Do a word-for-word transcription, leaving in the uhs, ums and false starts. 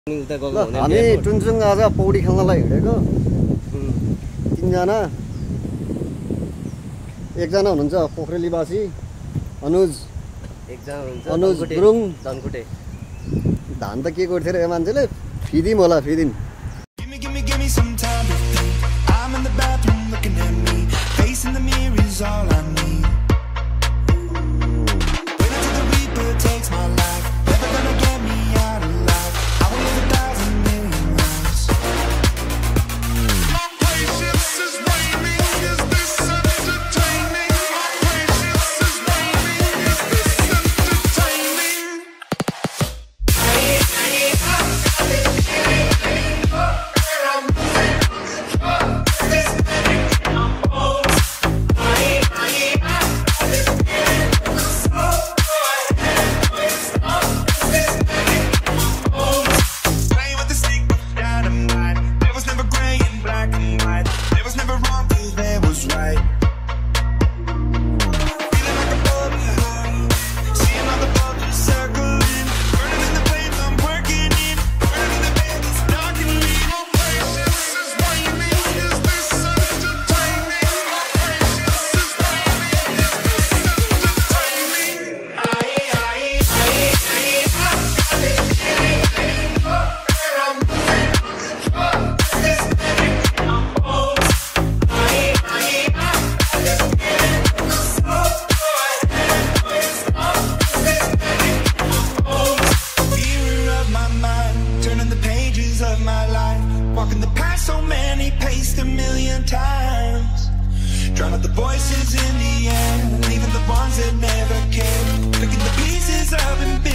ल हामी टुङचुङ आज पौडी खेल्नलाई हिँडेको तीनजना एकजना हुनुहुन्छ पोखरेलीवासी अनुज एकजना हुनुहुन्छ अनुज गुरुङ धनकुटे धान त के गर्थे रे मान्छेले फिदिम होला Phidim Drown out the voices in the air, leaving the ones that never care. Picking the pieces up and